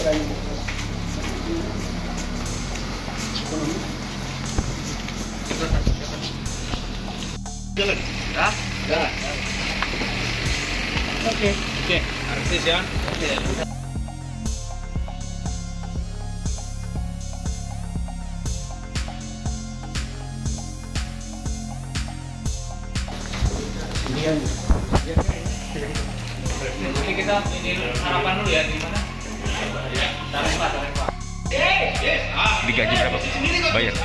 berani ekonomi. Jalan. Ya? Jalan. Oke. Oke, artis ya. Oke. Jadi kita ini harapan dulu ya di mana? Tarempa. Digaji berapa? Bayar.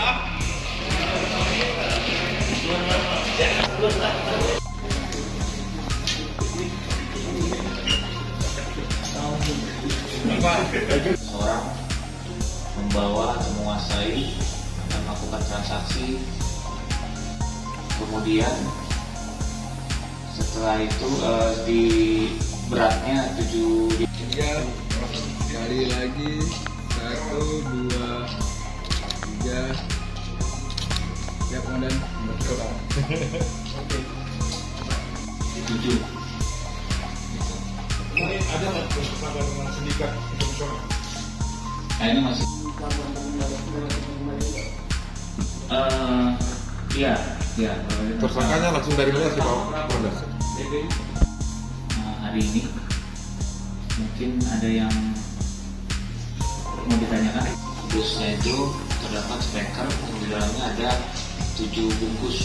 Seorang membawa atau menguasai dan melakukan transaksi, kemudian setelah itu di beratnya 7 Sekali lagi 1, 2, 3. Ya komandan. 7. Ini ada nggak kesempatan dengan sindikat internasional? Nah ini masih iya. Tersangkanya langsung dari mana sih Pak? Hari ini mungkin ada yang mau ditanyakan. Busnya itu terdapat speker yang di dalamnya ada 7 bungkus.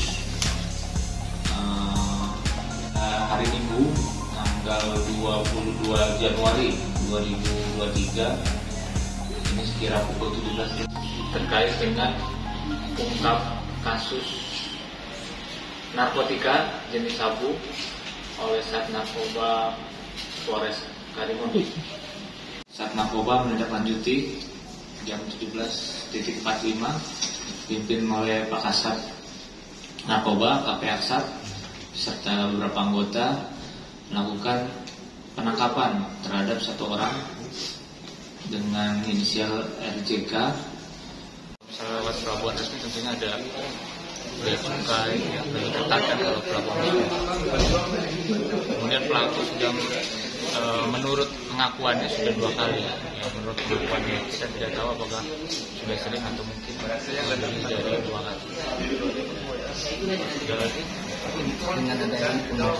Hari Minggu tanggal 22 Januari 2023 ini sekira pukul 17 terkait dengan ungkap kasus narkotika jenis sabu oleh Sat Narkoba Polres Karimun. Sat Narkoba menindaklanjuti jam 17.45 dipimpin oleh Pak Kasat Narkoba KP Aksat serta beberapa anggota melakukan penangkapan terhadap 1 orang dengan inisial RJK. Lewat pelabuhan resmi tentunya ada bea cukai yang dikatakan kalau pelabuhan. Kemudian pelaku sudah menurut pengakuannya sudah 2 kali ya. Menurut pengakuannya kita tidak tahu apakah sudah sering atau mungkin lebih dari 2 kali. Sudah lagi Dengan adanya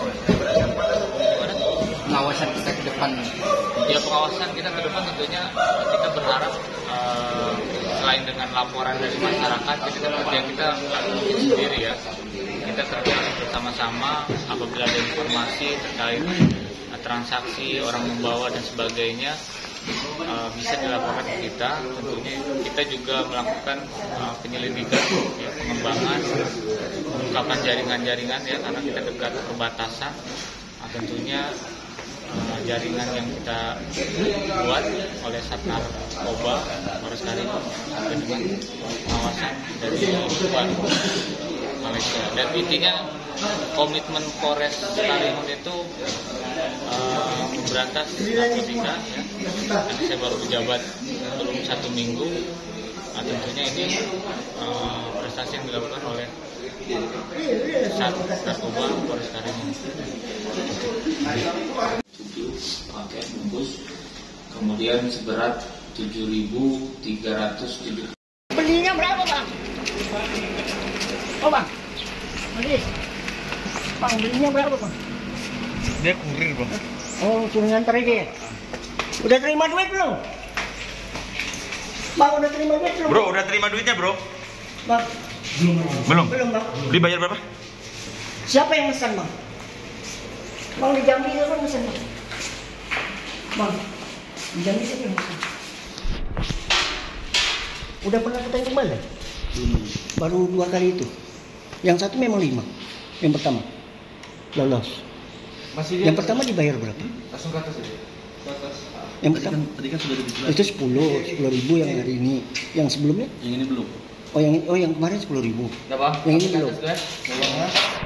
pengawasan kita ke depan. ya pengawasan kita ke depan tentunya kita berharap selain dengan laporan dari masyarakat kita lakukan sendiri ya, kita kerja bersama-sama apabila ada informasi terkait transaksi orang membawa dan sebagainya bisa dilaporkan ke kita. Tentunya kita juga melakukan penyelidikan ya, pengembangan mengungkapkan jaringan-jaringan ya, karena kita dekat perbatasan. Tentunya jaringan yang kita buat oleh Sat Narkoba Polres Karimun sampai dengan pengawasan dari luar Malaysia. Dan intinya komitmen Polres Karimun itu memberantas narkotika ya. Karena saya baru menjabat belum 1 minggu. Tentunya ini prestasi yang dilakukan oleh Sat Narkoba Polres Karimun. 7 paket bungkus, kemudian seberat 7.370. Belinya berapa Bang? Oh Bang, Manis. Bang, belinya berapa Bang? Dia kurir bang. Oh, suruh nganter aja ya? Udah terima duit belum? Bang, udah terima duit belum? Bro, udah terima duitnya, Bro? Bang, Belum. belum Bang. Dibayar berapa? Siapa yang pesan Bang? Bang, di Jambi siapa yang pesan Bang? Bang, di Jambi siapa yang pesan? Udah pernah ketemu kembali? Baru 2 kali itu. Yang satu memang 5. Yang pertama lolos. Yang pertama dibayar berapa? Langsung ke atas aja. Ke atas. Yang pertama Tadi kan sudah dibilang. itu 10.000 yang hari ini. Yang sebelumnya? Yang ini belum. Oh yang kemarin 10.000. Yang ini belum.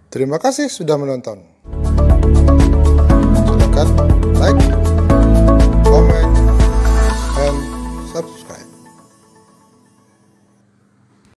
Terima kasih sudah menonton. Silakan like, comment, and subscribe.